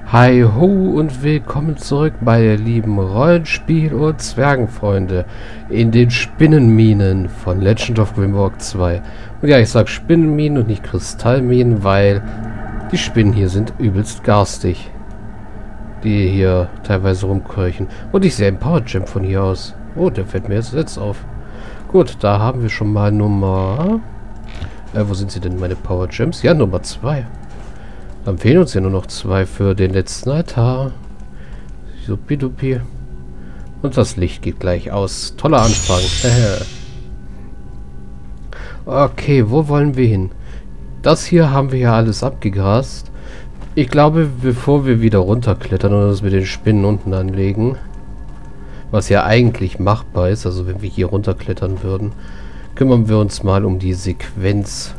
Hi ho und willkommen zurück, meine lieben Rollenspiel- und Zwergenfreunde in den Spinnenminen von Legend of Grimrock 2. Und ja, ich sag Spinnenminen und nicht Kristallminen, weil die Spinnen hier sind übelst garstig, die hier teilweise rumkröchen. Und ich sehe ein Power Gem von hier aus. Oh, der fällt mir jetzt auf. Gut, da haben wir schon mal Nummer... wo sind sie denn, meine Power Gems? Ja, Nummer 2. Dann fehlen uns ja nur noch 2 für den letzten Altar. Supidupi. Und das Licht geht gleich aus. Toller Anfang. Okay, wo wollen wir hin? Das hier haben wir ja alles abgegrast. Ich glaube, bevor wir wieder runterklettern und uns mit den Spinnen unten anlegen, was ja eigentlich machbar ist, also wenn wir hier runterklettern würden, kümmern wir uns mal um die Sequenz.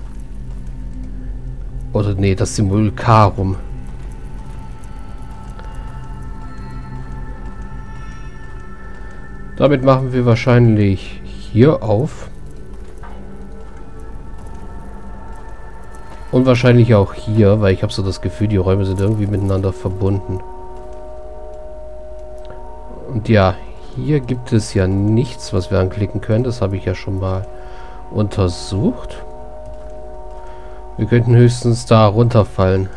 Oder nee, das Simulacrum. Damit machen wir wahrscheinlich hier auf. Und wahrscheinlich auch hier, weil ich habe so das Gefühl, die Räume sind irgendwie miteinander verbunden. Und ja, hier gibt es ja nichts, was wir anklicken können. Das habe ich ja schon mal untersucht. Wir könnten höchstens da runterfallen.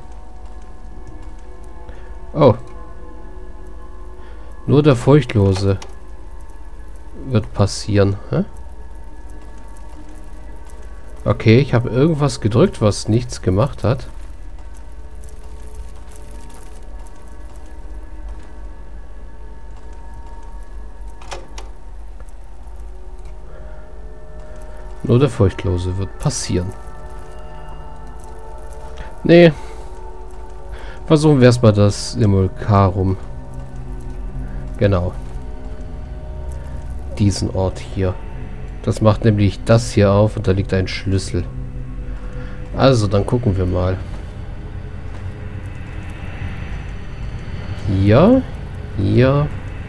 Oh. Nur der Furchtlose wird passieren. Hä? Okay, ich habe irgendwas gedrückt, was nichts gemacht hat. Nur der Furchtlose wird passieren. Nee. Versuchen wir erstmal das Simulacrum. Genau. Diesen Ort hier. Das macht nämlich das hier auf und da liegt ein Schlüssel. Also, dann gucken wir mal. Hier. Hier.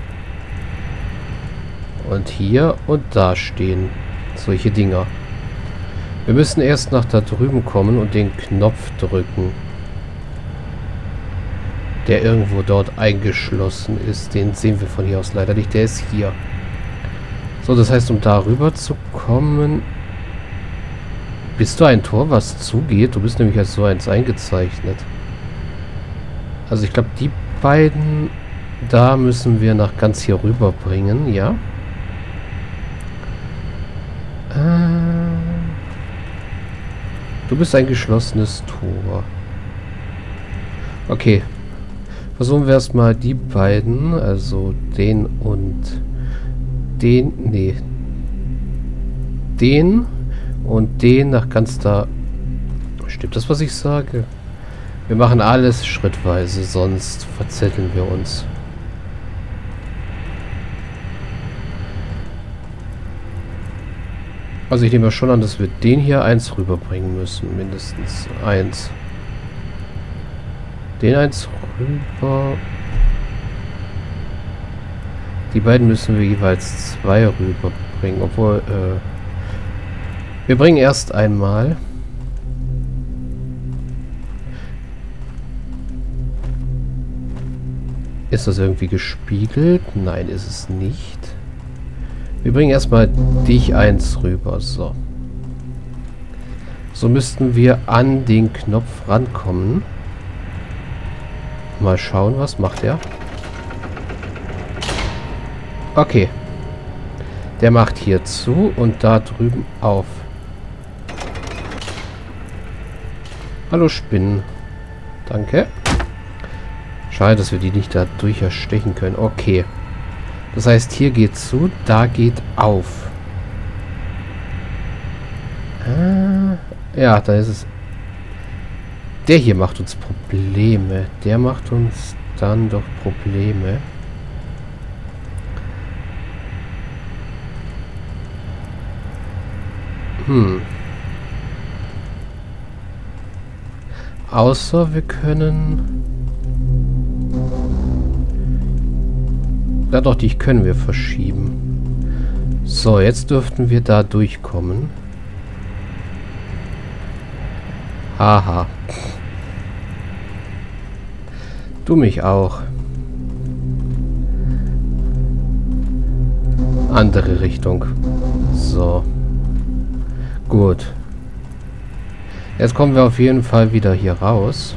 Und hier und da stehen solche Dinger. Wir müssen erst nach da drüben kommen und den Knopf drücken. Der irgendwo dort eingeschlossen ist. Den sehen wir von hier aus leider nicht. Der ist hier. So, das heißt, um da rüber zu kommen... Bist du ein Tor, was zugeht? Du bist nämlich als so eins eingezeichnet. Also ich glaube, die beiden... Da müssen wir nach ganz hier rüber bringen, ja? Du bist ein geschlossenes Tor. Okay. Versuchen wir erstmal die beiden. Also den und den. Nee. Den und den nach ganz da. Stimmt das, was ich sage? Wir machen alles schrittweise, sonst verzetteln wir uns. Also ich nehme schon an, dass wir den hier 1 rüberbringen müssen. Mindestens 1. Den 1 rüber. Die beiden müssen wir jeweils 2 rüberbringen. Obwohl, wir bringen erst einmal. Ist das irgendwie gespiegelt? Nein, ist es nicht. Wir bringen erstmal dich 1 rüber. So. So müssten wir an den Knopf rankommen. Mal schauen, was macht er. Okay. Der macht hier zu und da drüben auf. Hallo Spinnen. Danke. Schade, dass wir die nicht da durch erstechen können. Okay. Das heißt, hier geht zu, da geht auf. Ja, da ist es. Der hier macht uns Probleme. Der macht uns dann doch Probleme. Außer wir können... Ja doch, die können wir verschieben. So, jetzt dürften wir da durchkommen. Haha. Du mich auch. Andere Richtung. So. Gut. Jetzt kommen wir auf jeden Fall wieder hier raus.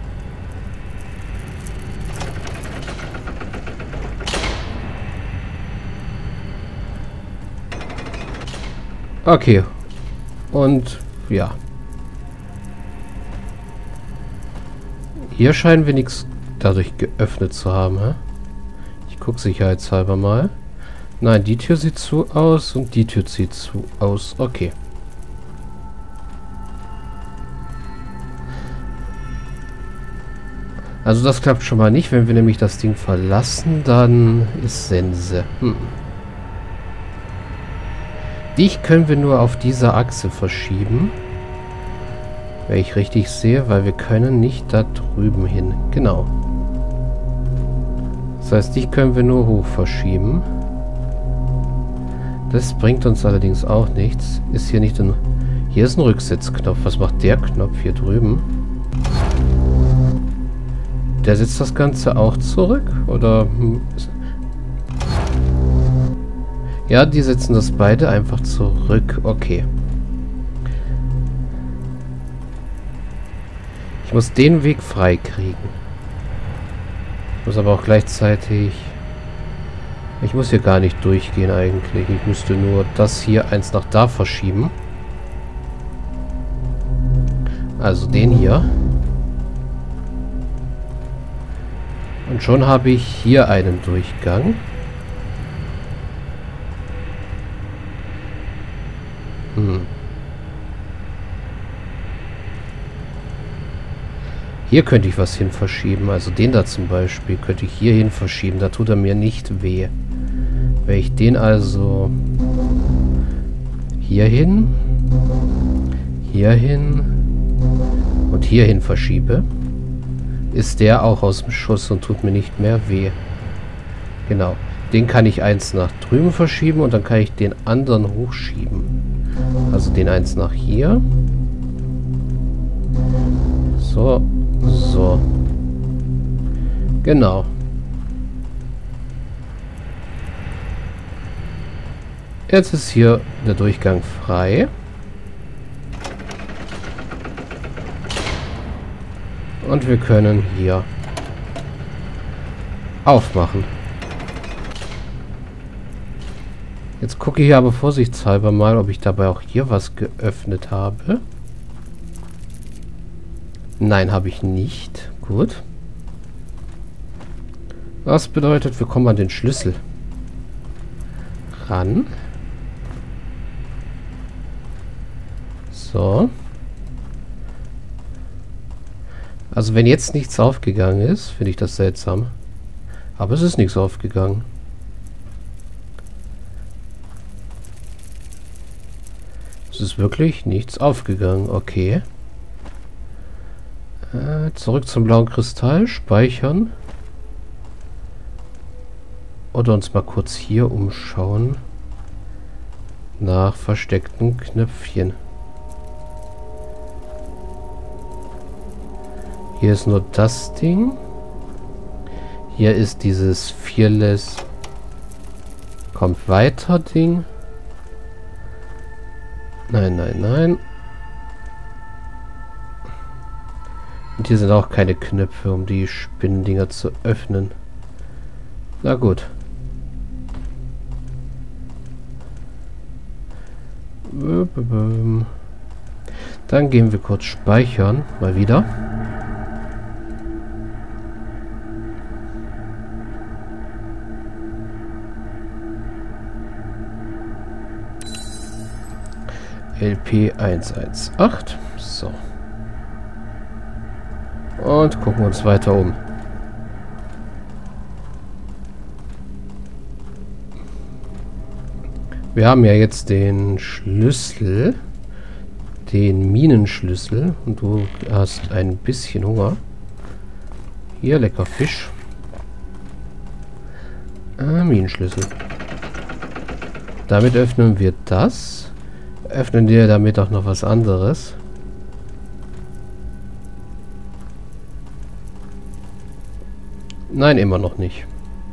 Okay. Und ja. Hier scheinen wir nichts dadurch geöffnet zu haben, hä? Ich gucke sicherheitshalber mal. Nein, die Tür sieht zu aus und die Tür sieht zu aus. Okay. Also das klappt schon mal nicht. Wenn wir nämlich das Ding verlassen, dann ist Sense. Dich können wir nur auf dieser Achse verschieben. Wenn ich richtig sehe, weil wir können nicht da drüben hin. Genau. Das heißt, dich können wir nur hoch verschieben. Das bringt uns allerdings auch nichts. Ist hier nicht ein... Hier ist ein Rücksetzknopf. Was macht der Knopf hier drüben? Der setzt das Ganze auch zurück? Oder... Ja, die setzen das beide einfach zurück. Okay. Ich muss den Weg frei kriegen. Ich muss aber auch gleichzeitig... Ich muss hier gar nicht durchgehen eigentlich. Ich müsste nur das hier eins nach da verschieben. Also den hier. Und schon habe ich hier einen Durchgang. Hier könnte ich was hin verschieben. Also den da zum Beispiel könnte ich hier hin verschieben. Da tut er mir nicht weh. Wenn ich den also hier hin und hier hin verschiebe, ist der auch aus dem Schuss und tut mir nicht mehr weh. Genau. Den kann ich eins nach drüben verschieben und dann kann ich den anderen hochschieben. Also den eins nach hier. So. So. Genau. Jetzt ist hier der Durchgang frei. Und wir können hier aufmachen. Jetzt gucke ich hier aber vorsichtshalber mal, ob ich dabei auch hier was geöffnet habe. Nein, habe ich nicht. Gut. Das bedeutet, wir kommen an den Schlüssel ran. So. Also wenn jetzt nichts aufgegangen ist, finde ich das seltsam. Aber es ist nichts aufgegangen. Es ist wirklich nichts aufgegangen. Okay. Zurück zum blauen Kristall. Speichern. Oder uns mal kurz hier umschauen. Nach versteckten Knöpfchen. Hier ist nur das Ding. Hier ist dieses Fearless kommt weiter Ding. Nein, nein, nein. Und hier sind auch keine Knöpfe, um die Spinnendinger zu öffnen. Na gut. Dann gehen wir kurz speichern. Mal wieder. LP 118. So. Und gucken uns weiter um. Wir haben ja jetzt den Schlüssel. Den Minenschlüssel. Und du hast ein bisschen Hunger. Hier, lecker Fisch. Minenschlüssel. Damit öffnen wir das. Öffnen wir damit auch noch was anderes. Nein, immer noch nicht.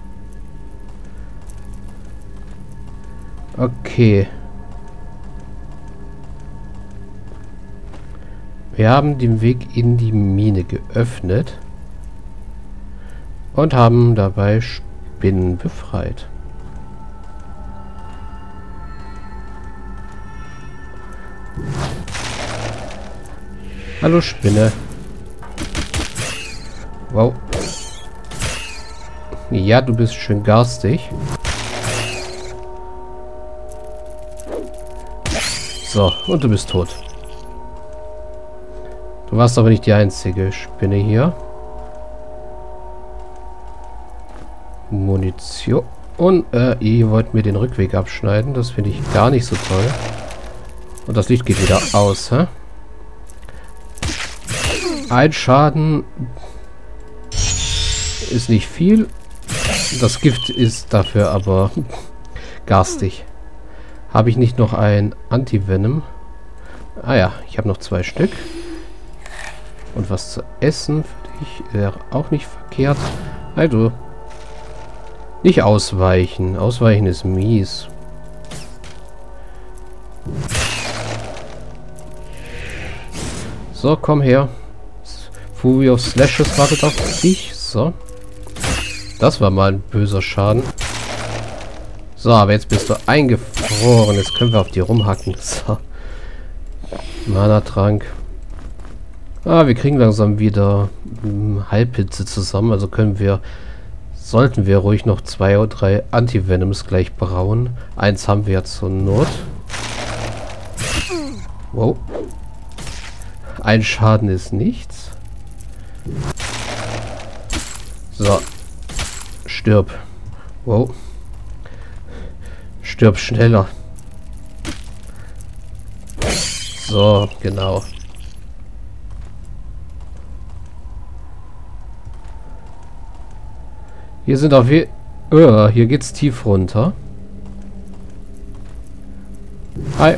Okay. Wir haben den Weg in die Mine geöffnet. Und haben dabei Spinnen befreit. Hallo Spinne. Wow. Ja, du bist schön garstig. So, und du bist tot. Du warst aber nicht die einzige Spinne hier. Munition. Und ihr wollt mir den Rückweg abschneiden. Das finde ich gar nicht so toll. Und das Licht geht wieder aus, hä? Ein Schaden ist nicht viel. Das Gift ist dafür aber garstig. Habe ich nicht noch ein Anti-Venom? Ah ja, ich habe noch 2 Stück. Und was zu essen für dich wäre auch nicht verkehrt. Also, nicht ausweichen. Ausweichen ist mies. So, komm her. Fury of Slashes wartet auf dich. So. Das war mal ein böser Schaden. So, aber jetzt bist du eingefroren. Jetzt können wir auf die rumhacken. So. Mana-Trank. Ah, wir kriegen langsam wieder Heilpilze zusammen. Also sollten wir ruhig noch 2 oder 3 Anti-Venoms gleich brauen. 1 haben wir ja zur Not. Wow. Ein Schaden ist nichts. So. Stirb. Wow. Stirb schneller. So, genau. Hier sind auf hier geht's tief runter. Hi.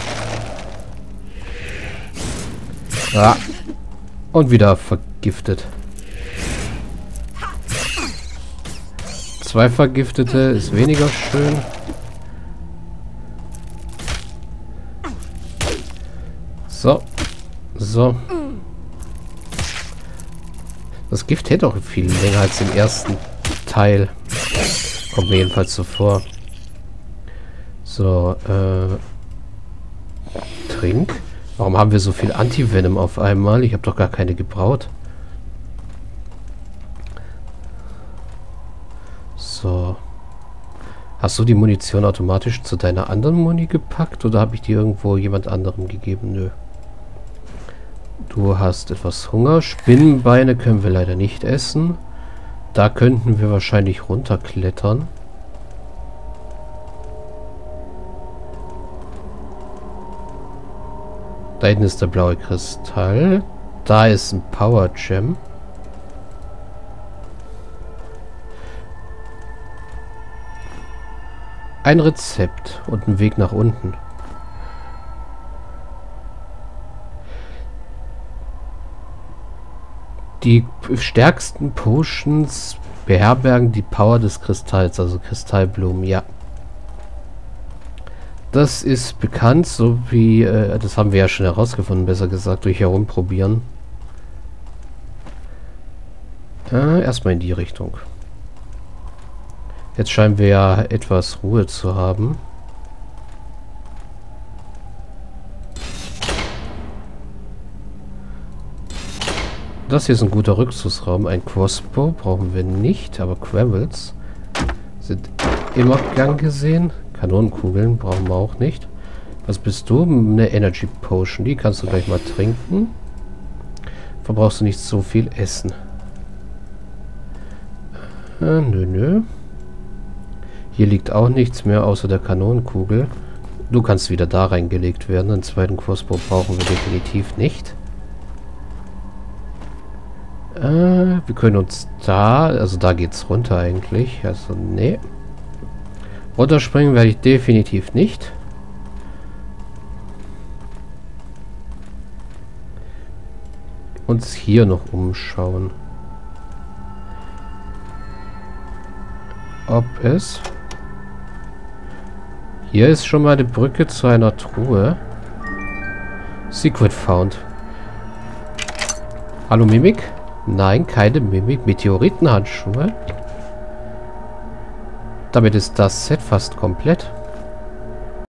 Ah. Und wieder vergiftet. 2 Vergiftete ist weniger schön. So. So. Das Gift hält auch viel länger als im ersten Teil. Kommt mir jedenfalls so vor. So, Trink. Warum haben wir so viel Anti-Venom auf einmal? Ich habe doch gar keine gebraut. So. Hast du die Munition automatisch zu deiner anderen Muni gepackt? Oder habe ich die irgendwo jemand anderem gegeben? Nö. Du hast etwas Hunger. Spinnenbeine können wir leider nicht essen. Da könnten wir wahrscheinlich runterklettern. Da hinten ist der blaue Kristall. Da ist ein Power Gem. Ein Rezept und ein Weg nach unten. Die stärksten Potions beherbergen die Power des Kristalls, also Kristallblumen, ja. Das ist bekannt, so wie, das haben wir ja schon herausgefunden, besser gesagt, durch Herumprobieren. Erstmal in die Richtung. Jetzt scheinen wir ja etwas Ruhe zu haben. Das hier ist ein guter Rückzugsraum. Ein Crossbow brauchen wir nicht, aber Gravels sind immer gern gesehen. Kanonenkugeln brauchen wir auch nicht. Was bist du? Eine Energy Potion. Die kannst du gleich mal trinken. Verbrauchst du nicht so viel Essen. Nö. Hier liegt auch nichts mehr außer der Kanonenkugel. Du kannst wieder da reingelegt werden. Einen zweiten Crossbow brauchen wir definitiv nicht. Wir können uns da... Also da geht's runter eigentlich. Also nee. Runterspringen werde ich definitiv nicht. Uns hier noch umschauen. ob es... Hier ist schon mal eine Brücke zu einer Truhe. Secret found. Hallo Mimik? Nein, keine Mimik. Meteoritenhandschuhe. Damit ist das Set fast komplett.